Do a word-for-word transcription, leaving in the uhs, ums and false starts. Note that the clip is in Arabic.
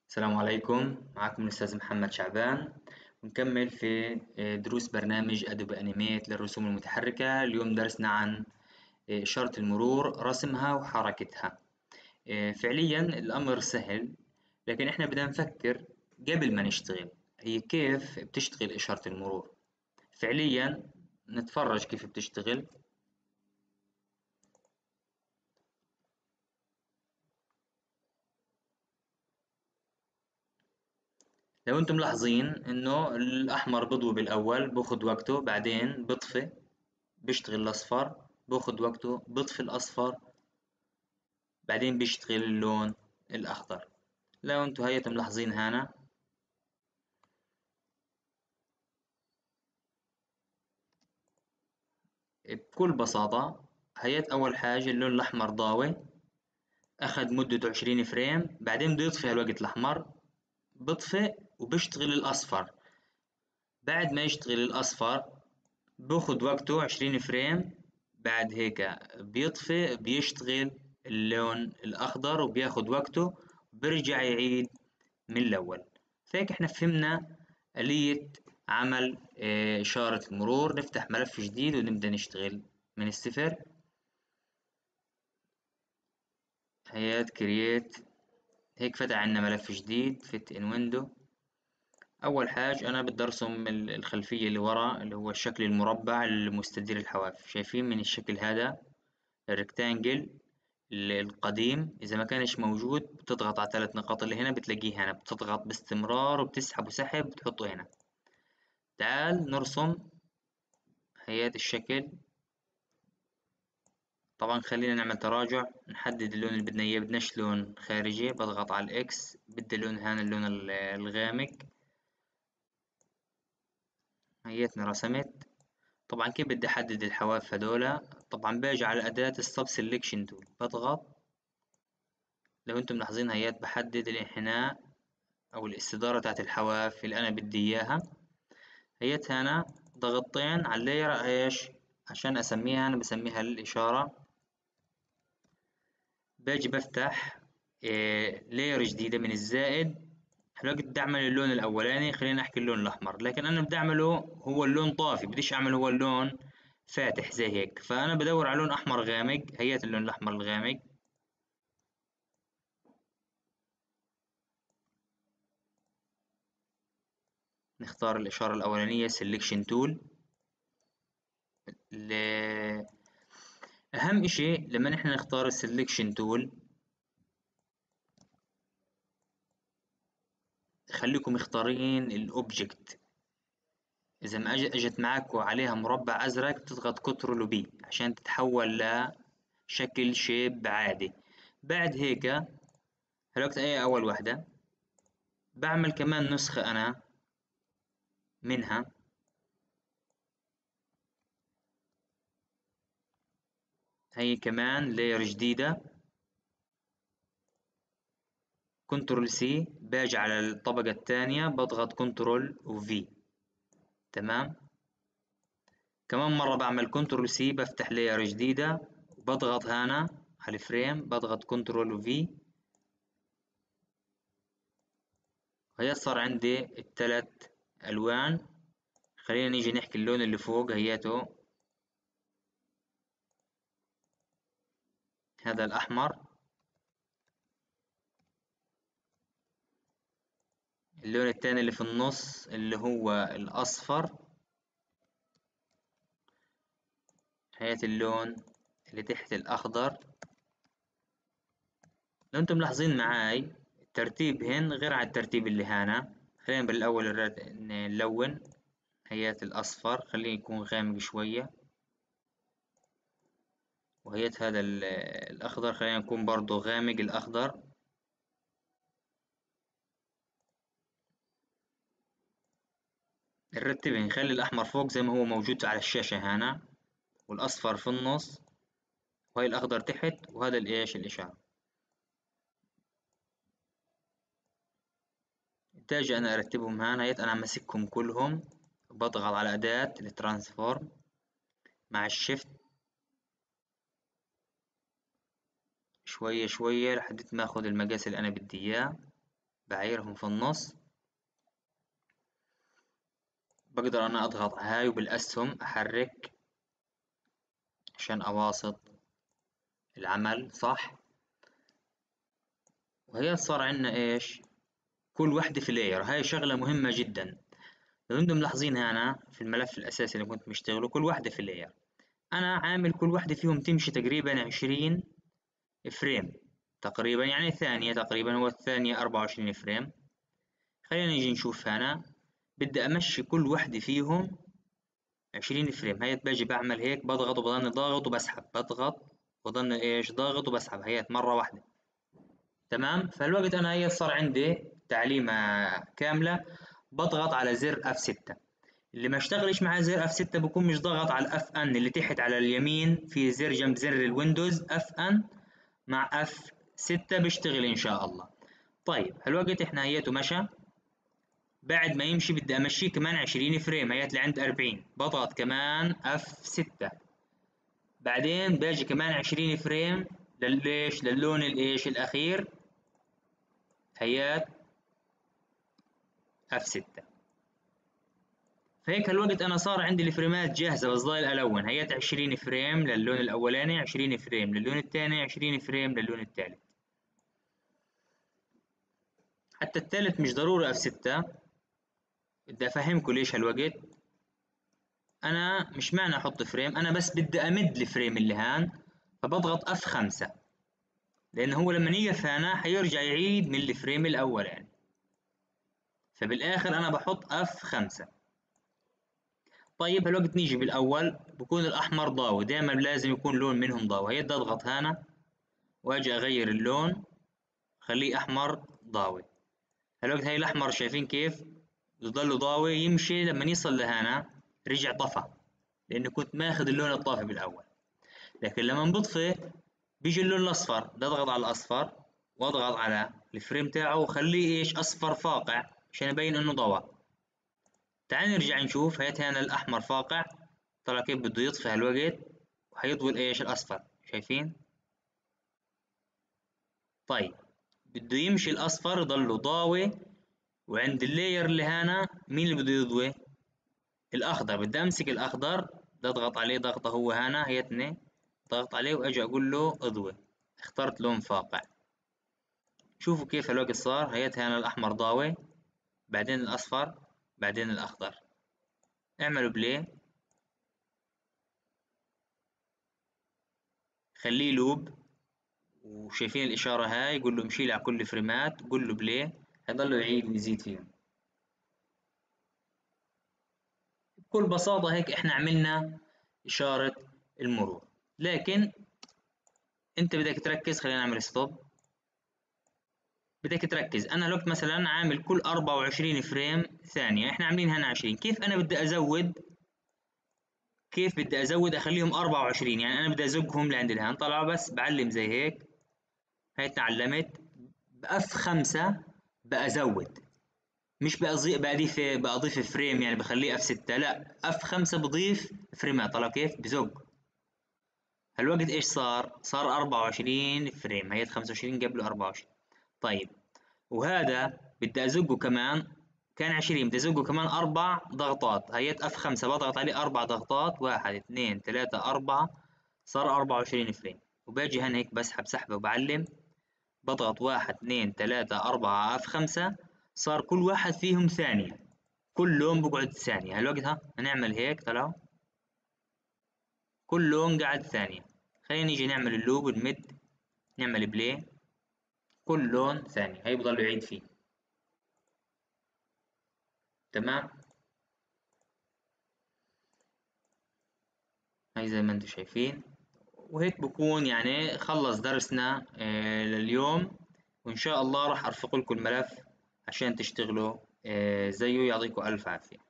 السلام عليكم، معكم الأستاذ محمد شعبان، ونكمل في آه، دروس برنامج أدوبي أنيميت للرسوم المتحركة. اليوم درسنا عن آه، إشارة المرور، رسمها وحركتها. آه، فعليا الأمر سهل، لكن إحنا بدنا نفكر قبل ما نشتغل. هي كيف بتشتغل إشارة المرور؟ فعليا نتفرج كيف بتشتغل. لو انتم ملاحظين انه الاحمر بضوي بالاول باخد وقته، بعدين بطفي بيشتغل الاصفر، باخد وقته بطفي الاصفر، بعدين بيشتغل اللون الأخضر. لو انتوا هيتم ملاحظين هنا بكل بساطة، هيت أول حاجة اللون الأحمر ضاوي، أخد مدته عشرين فريم، بعدين بده يطفي الوقت الأحمر، بطفي وبيشتغل الأصفر. بعد ما يشتغل الأصفر باخد وقته عشرين فريم، بعد هيك بيطفي بيشتغل اللون الأخضر وبياخد وقته، وبرجع يعيد من الأول. فهيك احنا فهمنا آلية عمل آه، إشارة المرور. نفتح ملف جديد ونبدأ نشتغل من الصفر. هيات كرييت. هيك فتح عنا ملف جديد فيت ان ويندو. أول حاجة أنا بدي أرسم ال- الخلفية اللي ورا، اللي هو الشكل المربع المستدير الحواف. شايفين من الشكل هذا الريكتانجل ال- القديم، إذا ما كانش موجود بتضغط على ثلاث نقاط اللي هنا بتلاقيه هنا، بتضغط باستمرار وبتسحب وسحب بتحطه هنا. تعال نرسم هيئة الشكل. طبعا خلينا نعمل تراجع، نحدد اللون اللي بدنا اياه. بدناش لون خارجي، بضغط على الاكس، بدي اللون هان اللون ال- الغامق. هيئتنا رسمت. طبعا كيف بدي احدد الحواف هذولا؟ طبعا باجي على اداة السب سيلكشن تول بضغط. لو انتم ملاحظين هيئت بحدد الانحناء او الاستدارة تاعت الحواف اللي انا بدي اياها. هيئت هنا ضغطتين على اللاير ايش عشان اسميها، انا بسميها الاشارة. باجي بفتح لاير جديدة من الزائد. دلوقتي بدي اعمل اللون الاولاني، خلينا نحكي اللون الاحمر، لكن انا بدي اعمله هو اللون طافي، بديش اعمل هو اللون فاتح زي هيك. فانا بدور على لون احمر غامق. هيئة اللون الاحمر الغامق. نختار الاشارة الاولانية سيلكشن تول. اهم اشي لما نحن نختار السيلكشن تول، خليكم مختارين الاوبجكت. اذا ما أج- اجت معاكم عليها مربع ازرق بتضغط كنترول وبي عشان تتحول لشكل شيب عادي. بعد هيك هلوقت ايه اول واحدة، بعمل كمان نسخة انا منها. هي كمان لاير جديدة، كنترول سي، باجي على الطبقة الثانية بضغط كنترول وفي. تمام. كمان مرة بعمل كنترول سي، بفتح لاير جديدة، بضغط هنا على الفريم، بضغط كنترول وفي. هي صار عندي الثلاث الوان. خلينا نيجي نحكي اللون اللي فوق هياته هذا الاحمر. اللون الثاني اللي في النص اللي هو الاصفر. هيات اللون اللي تحت الاخضر. لو انتم ملاحظين معاي الترتيب هن غير عن الترتيب اللي هنا. خلينا بالاول الرد- نلون. هيات الاصفر خليه يكون غامق شوية، وهيات هذا ال- الاخضر خلينا نكون برضو غامق الاخضر. نرتبها، نخلي الاحمر فوق زي ما هو موجود على الشاشة هنا، والاصفر في النص، وهي الاخضر تحت، وهذا الايش الاشارة. انتاج انا ارتبهم هنا. هيت انا ماسكهم كلهم، بضغط على اداة الترانسفورم مع الشيفت شوية شوية لحد ما اخد المقاس اللي انا بدي اياه. بعايرهم في النص. بقدر أنا أضغط على هاي وبالأسهم أحرك عشان أواسط العمل صح. وهي صار عنا إيش، كل وحدة في لاير. هاي شغلة مهمة جدا. لو انتم ملاحظين هنا في الملف الأساسي اللي كنت مشتغله كل وحدة في لاير، أنا عامل كل وحدة فيهم تمشي تقريبا عشرين فريم تقريبا، يعني الثانية تقريبا، هو الثانية أربعة وعشرين فريم. خلينا نيجي نشوف هنا، بدي أمشي كل وحدة فيهم عشرين فريم. هيك باجي بعمل هيك، بضغط وبضلني ضاغط وبسحب، بضغط وبضلني ايش ضاغط وبسحب، هيك مرة واحدة. تمام. فالوقت أنا هي صار عندي تعليمة كاملة، بضغط على زر اف ستة. اللي ما اشتغلش مع زر اف ستة بكون مش ضغط على الاف ان اللي تحت على اليمين، في زر جنب زر الويندوز اف ان مع اف ستة بيشتغل ان شاء الله. طيب هالوقت احنا هيته مشى. بعد ما يمشي بدي امشيه كمان عشرين فريم، هيت لعند أربعين، بضغط كمان اف ستة. بعدين باجي كمان عشرين فريم لليش، للون الايش الاخير، هيات اف ستة. فهيك هالوقت انا صار عندي الفريمات جاهزه، بس ضايل الون. هيات عشرين فريم للون الاولاني، عشرين فريم للون الثاني، عشرين فريم للون الثالث. حتى الثالث مش ضروري اف ستة. بدي افهمكم ليش هالوقت. انا مش معنى احط فريم، انا بس بدي امد الفريم اللي هان، فبضغط اف خمسة، لان هو لما يقف هنا حيرجع يعيد من الفريم الاول يعني. فبالاخر انا بحط اف خمسة. طيب هالوقت نيجي بالاول، بكون الاحمر ضاوي، دائما لازم يكون لون منهم ضاوي. هيدا اضغط هنا واجي اغير اللون، خليه احمر ضاوي. هالوقت هاي الاحمر شايفين كيف بضل ضاوي، يمشي لما يصل لهنا رجع طفى، لانه كنت ماخذ اللون الطافي بالاول. لكن لما بطفي بيجي اللون الاصفر، بدي اضغط على الاصفر واضغط على الفريم تاعه وخليه ايش اصفر فاقع عشان يبين انه ضوى. تعال نرجع نشوف. هيت هنا الاحمر فاقع، طلع كيف بده يطفي هالوقت وحيضوي الايش الاصفر، شايفين؟ طيب بده يمشي الاصفر يضله ضاوي، وعند اللاير اللي هنا مين اللي بده يضوي؟ الاخضر. بدي امسك الاخضر، بدي اضغط عليه ضغطه، هو هنا هيتني ضغط عليه واجي اقول له اضوي. اخترت لون فاقع. شوفوا كيف الوقت صار. هيت هنا الاحمر ضاوي، بعدين الاصفر، بعدين الاخضر. اعملوا بلاي، خليه لوب، وشايفين الاشاره هاي، قول له امشي لي على كل فريمات، قول له بلاي، هيضل يعيد ويزيد فيهم. بكل بساطه هيك احنا عملنا اشاره المرور. لكن انت بدك تركز، خلينا نعمل ستوب. بدك تركز، انا الوقت مثلا عامل كل أربعة وعشرين فريم ثانيه، احنا عاملين هنا عشرين. كيف انا بدي ازود، كيف بدي ازود اخليهم أربعة وعشرين؟ يعني انا بدي ازقهم لعند الهان. طلعوا بس بعلم زي هيك، هاي تعلمت باف خمسة بأزود، مش بأضيف بأضيف بأضيف فريم يعني بخليه اف ستة، لا اف خمسة بضيف فريمات. طلعوا كيف بزق. هالوقت ايش صار؟ صار أربعة وعشرين فريم، هي خمسة وعشرين قبل أربعة وعشرين. طيب وهذا بدي ازقه كمان، كان عشرين بدي ازقه كمان اربع ضغطات. هيت اف خمسة بضغط عليه اربع ضغطات، واحد اثنين ثلاثة اربعة، صار أربعة وعشرين فريم. وباجي هنا هيك بسحب سحبة وبعلم، بضغط واحد اثنين ثلاثة أربعة اف خمسة، صار كل واحد فيهم ثانية، كل لون بقعد ثانية. هالوقت ها هنعمل هيك، طلعوا كل لون قعد ثانية. خلينا نيجي نعمل اللوب ونمد، نعمل بلاي، كل لون ثانية، هي بضل يعيد فيه. تمام. هاي زي ما انتم شايفين. وهيك بكون يعني خلص درسنا آه، لليوم. وإن شاء الله راح أرفق لكم الملف عشان تشتغلوا آه، زيه. يعطيكم ألف عافية.